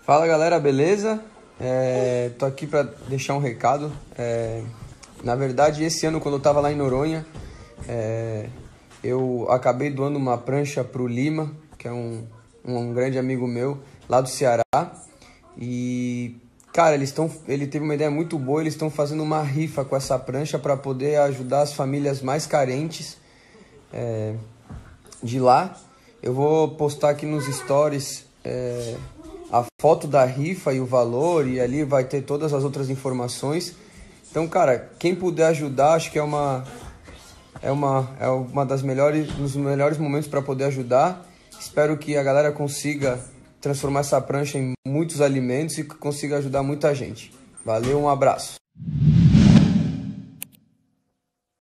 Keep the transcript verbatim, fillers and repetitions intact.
Fala galera, beleza? É, tô aqui para deixar um recado. É, na verdade, esse ano, quando eu tava lá em Noronha, é, eu acabei doando uma prancha pro Lima, que é um, um grande amigo meu lá do Ceará. E, cara, eles estão, ele teve uma ideia muito boa. Eles estão fazendo uma rifa com essa prancha para poder ajudar as famílias mais carentes é, de lá. Eu vou postar aqui nos stories é, a foto da rifa e o valor, e ali vai ter todas as outras informações. Então, cara, quem puder ajudar, acho que é uma é uma é uma das melhores dos melhores momentos para poder ajudar. Espero que a galera consiga transformar essa prancha em muitos alimentos e consiga ajudar muita gente. Valeu, um abraço.